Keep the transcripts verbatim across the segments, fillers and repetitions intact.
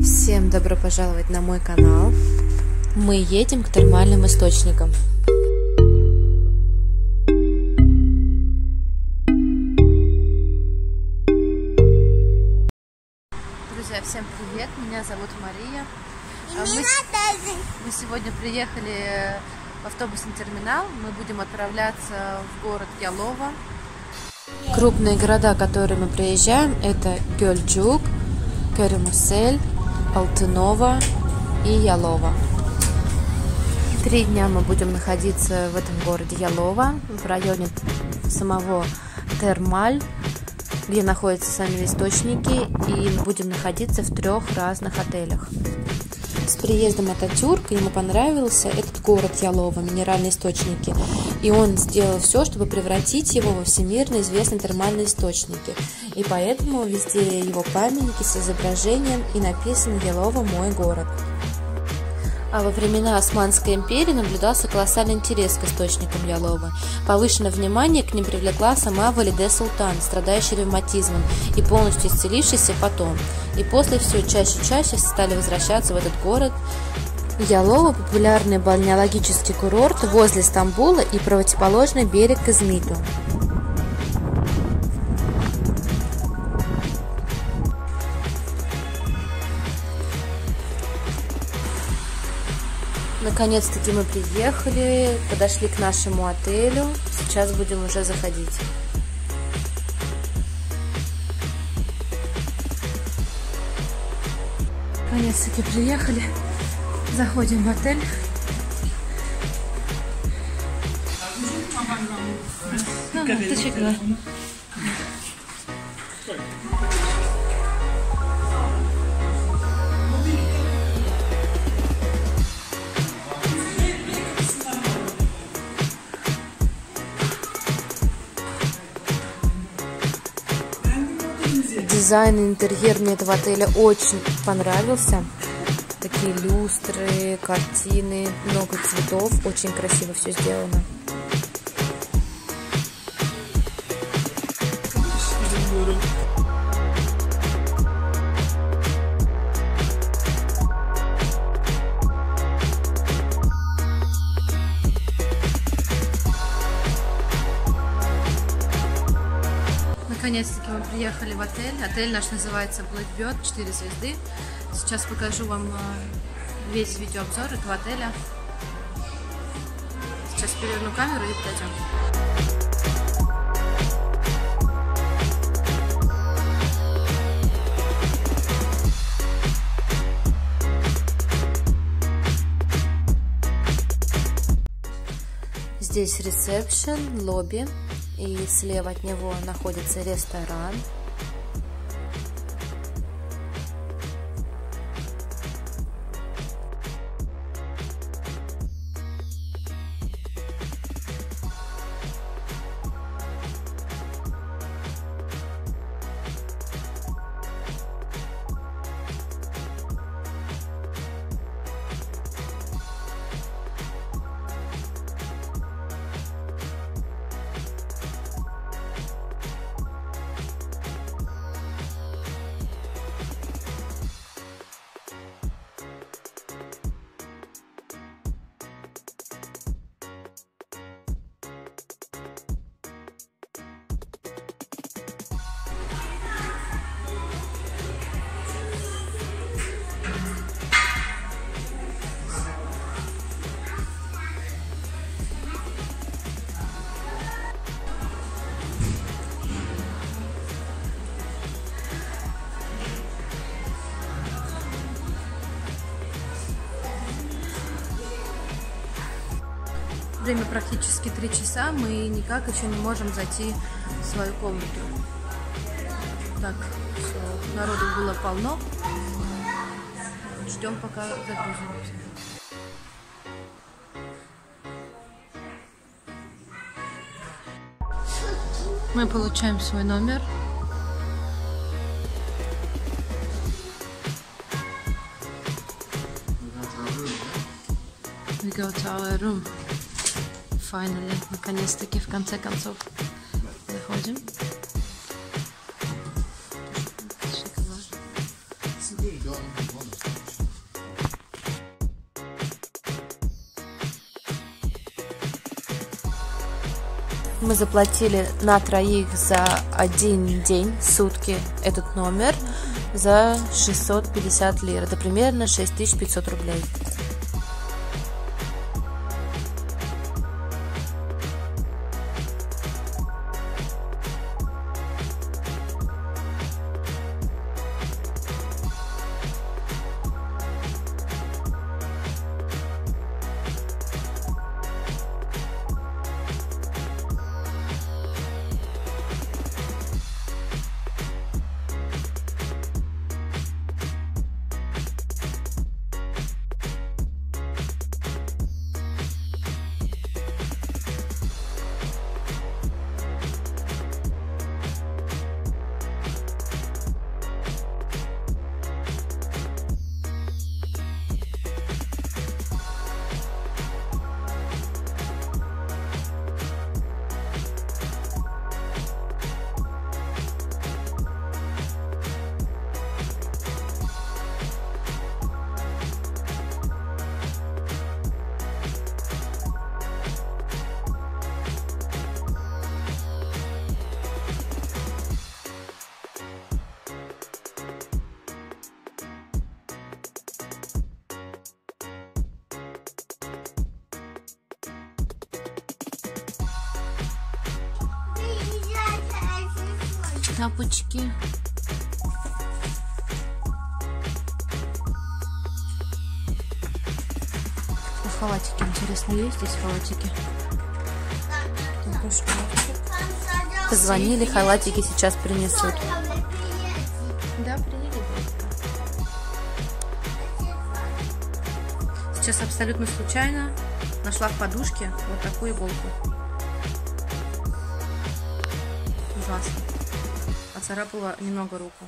Всем добро пожаловать на мой канал. Мы едем к термальным источникам. Друзья, всем привет! Меня зовут Мария. Мы, мы сегодня приехали в автобусный терминал. Мы будем отправляться в город Ялова. Крупные города, которые мы приезжаем, это Гölcük, Körümüsel, Алтынова и Ялова. Три дня мы будем находиться в этом городе Ялова, в районе самого Термаль, где находятся сами источники, и мы будем находиться в трех разных отелях. С приездом Ататюрк ему понравился этот город Ялова, минеральные источники, и он сделал все, чтобы превратить его во всемирно известные термальные источники. И поэтому везде его памятники с изображением и написано «Ялова – мой город». А во времена Османской империи наблюдался колоссальный интерес к источникам Яловы. Повышенное внимание к ним привлекла сама Валиде Султан, страдающая ревматизмом и полностью исцелившийся потом. И после все чаще и чаще стали возвращаться в этот город. Ялова – популярный бальнеологический курорт возле Стамбула и противоположный берег к Измиту. Наконец-таки мы приехали, подошли к нашему отелю. Сейчас будем уже заходить. Наконец-таки приехали. Заходим в отель. Дизайн и интерьер мне этого отеля очень понравился. Такие люстры, картины, много цветов. Очень красиво все сделано. Наконец-таки мы приехали в отель. Отель наш называется Blackbird, четыре звезды. Сейчас покажу вам весь видеообзор этого отеля. Сейчас переверну камеру и подойдем. Здесь ресепшн, лобби, и слева от него находится ресторан. Время практически три часа, мы никак еще не можем зайти в свою комнату. Так, все, народу было полно. Ждем, пока загрузимся. Мы получаем свой номер. We go to our room. Finally, наконец-таки, в конце концов, заходим. Мы заплатили на троих за один день, сутки, этот номер за шестьсот пятьдесят лир. Это примерно шесть тысяч пятьсот рублей. Тапочки. Халатики, интересно, есть здесь халатики? Позвонили, халатики сейчас принесут. Да, приедет. Сейчас абсолютно случайно нашла в подушке вот такую иголку. Ужасно. Поцарапала немного руку.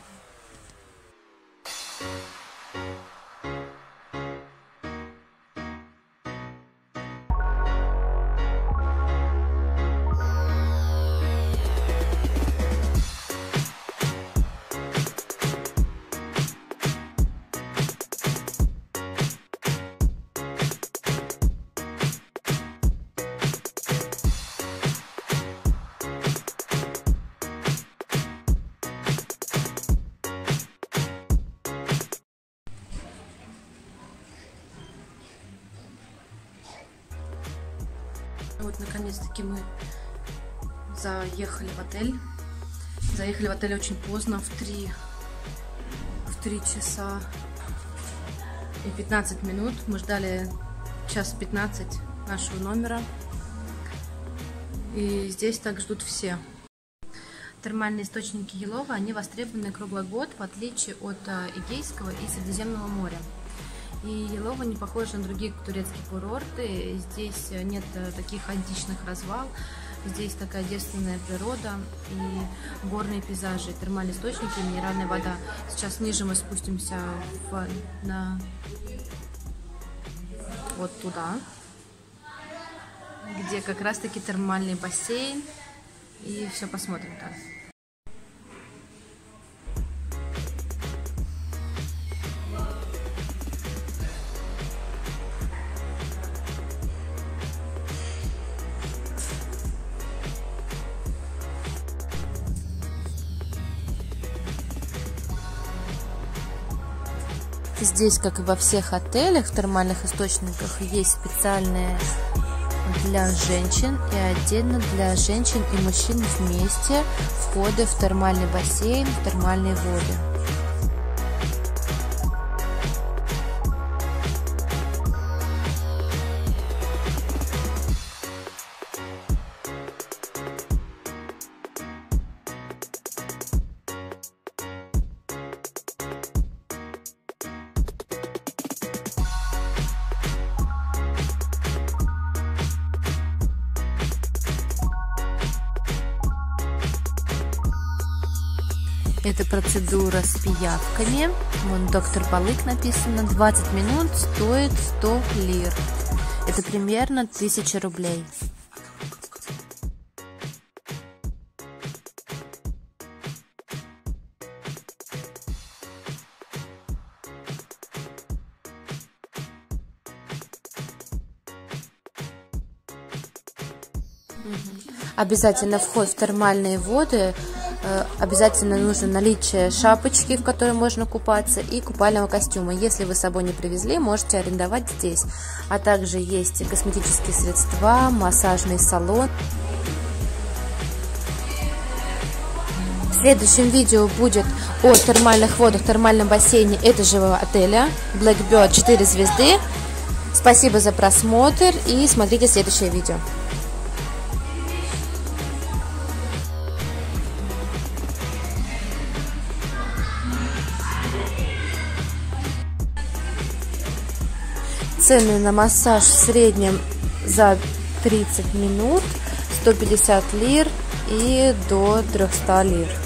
Вот, наконец-таки мы заехали в отель. Заехали в отель очень поздно, в три, в три часа и пятнадцать минут. Мы ждали час пятнадцать нашего номера. И здесь так ждут все. Термальные источники Ялова, они востребованы круглый год, в отличие от Эгейского и Средиземного моря. И Ялова не похожа на другие турецкие курорты. Здесь нет таких античных развал. Здесь такая девственная природа и горные пейзажи, термальные источники, минеральная вода. Сейчас ниже мы спустимся в, на вот туда, где как раз-таки термальный бассейн. И все посмотрим там. Здесь, как и во всех отелях, в термальных источниках есть специальные для женщин и отдельно для женщин и мужчин вместе входы в термальный бассейн, в термальные воды. Это процедура с пиявками. Вон доктор Балык написано. двадцать минут стоит сто лир. Это примерно тысяча рублей. Обязательно вход в термальные воды. Обязательно нужно наличие шапочки, в которой можно купаться, и купального костюма. Если вы с собой не привезли, можете арендовать здесь. А также есть косметические средства, массажный салон. В следующем видео будет о термальных водах, термальном бассейне этого же отеля Blackbird четыре звезды. Спасибо за просмотр и смотрите следующее видео. Цены на массаж в среднем за тридцать минут сто пятьдесят лир и до трёхсот лир.